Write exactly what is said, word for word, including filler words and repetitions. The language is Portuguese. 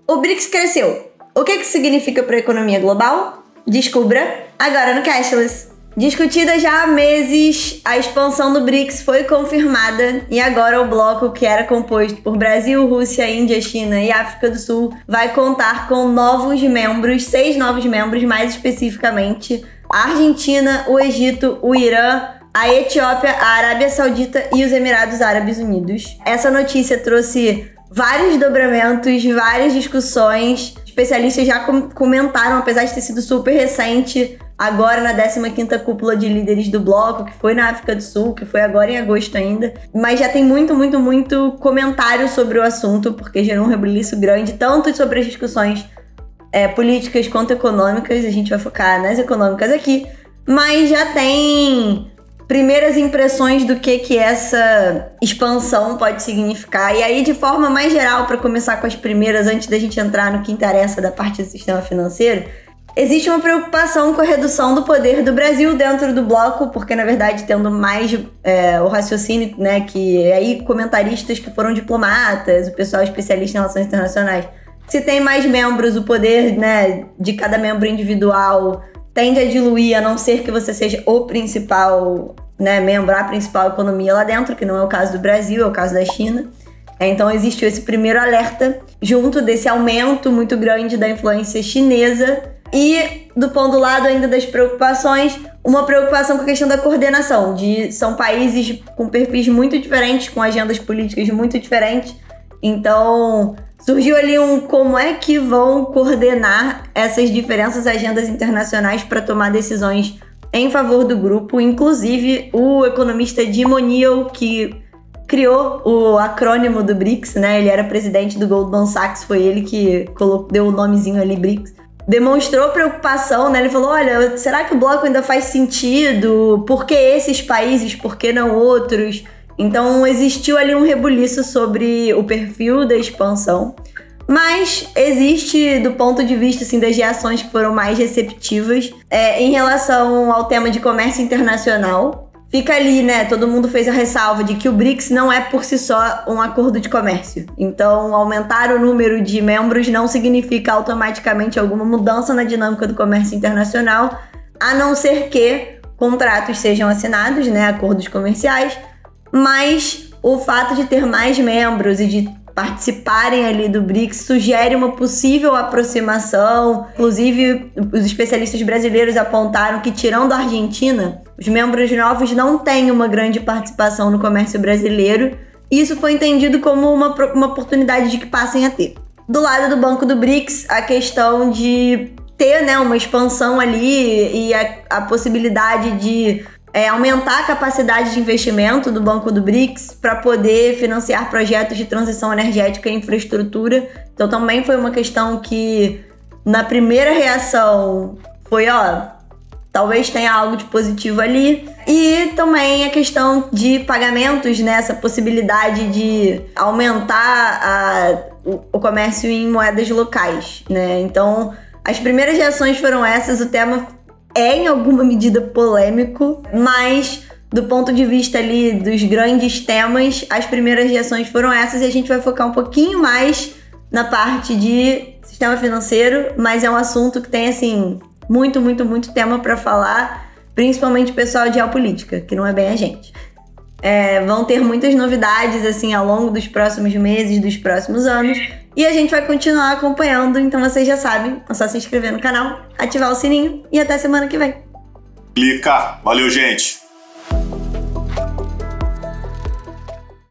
O BRICS cresceu. O que isso significa para a economia global? Descubra agora no Cashless. Discutida já há meses, a expansão do BRICS foi confirmada e agora o bloco, que era composto por Brasil, Rússia, Índia, China e África do Sul, vai contar com novos membros, seis novos membros mais especificamente: a Argentina, o Egito, o Irã, a Etiópia, a Arábia Saudita e os Emirados Árabes Unidos. Essa notícia trouxe vários desdobramentos, várias discussões. Especialistas já comentaram, apesar de ter sido super recente, agora na décima quinta cúpula de líderes do bloco, que foi na África do Sul, que foi agora em agosto ainda. Mas já tem muito, muito, muito comentário sobre o assunto, porque gerou um rebuliço grande, tanto sobre as discussões é, políticas quanto econômicas. A gente vai focar nas econômicas aqui. Mas já tem primeiras impressões do que, que essa expansão pode significar. E aí, de forma mais geral, para começar com as primeiras, antes da gente entrar no que interessa da parte do sistema financeiro, existe uma preocupação com a redução do poder do Brasil dentro do bloco, porque, na verdade, tendo mais é, o raciocínio, né, que aí comentaristas que foram diplomatas, o pessoal especialista em relações internacionais, se tem mais membros, o poder, né, de cada membro individual tende a diluir, a não ser que você seja o principal, né, membro, a principal economia lá dentro, que não é o caso do Brasil, é o caso da China. Então existiu esse primeiro alerta, junto desse aumento muito grande da influência chinesa. E, do ponto do lado ainda das preocupações, uma preocupação com a questão da coordenação. De, são países com perfis muito diferentes, com agendas políticas muito diferentes. Então, surgiu ali um como é que vão coordenar essas diferentes agendas internacionais para tomar decisões em favor do grupo. Inclusive, o economista Jim O'Neill, que criou o acrônimo do BRICS, né? Ele era presidente do Goldman Sachs, foi ele que colocou, deu o nomezinho ali, BRICS. Demonstrou preocupação, né? Ele falou, olha, será que o bloco ainda faz sentido? Por que esses países? Por que não outros? Então, existiu ali um rebuliço sobre o perfil da expansão. Mas existe, do ponto de vista assim, das reações que foram mais receptivas, é, em relação ao tema de comércio internacional. Fica ali, né? Todo mundo fez a ressalva de que o BRICS não é por si só um acordo de comércio. Então, aumentar o número de membros não significa automaticamente alguma mudança na dinâmica do comércio internacional, a não ser que contratos sejam assinados, né? Acordos comerciais. Mas o fato de ter mais membros e de participarem ali do BRICS sugere uma possível aproximação. Inclusive, os especialistas brasileiros apontaram que, tirando a Argentina, os membros novos não têm uma grande participação no comércio brasileiro. E isso foi entendido como uma, uma oportunidade de que passem a ter. Do lado do Banco do BRICS, a questão de ter, né, uma expansão ali e a, a possibilidade de É, aumentar a capacidade de investimento do Banco do BRICS para poder financiar projetos de transição energética e infraestrutura. Então também foi uma questão que na primeira reação foi, ó, talvez tenha algo de positivo ali. E também a questão de pagamentos, né, essa possibilidade de aumentar a, o, o comércio em moedas locais, né? Então as primeiras reações foram essas. O tema é em alguma medida polêmico, mas do ponto de vista ali dos grandes temas, as primeiras reações foram essas e a gente vai focar um pouquinho mais na parte de sistema financeiro, mas é um assunto que tem, assim, muito, muito, muito tema para falar, principalmente o pessoal de geopolítica, que não é bem a gente. É, vão ter muitas novidades, assim, ao longo dos próximos meses, dos próximos anos, e a gente vai continuar acompanhando, então vocês já sabem, é só se inscrever no canal, ativar o sininho e até semana que vem. Clica, valeu gente!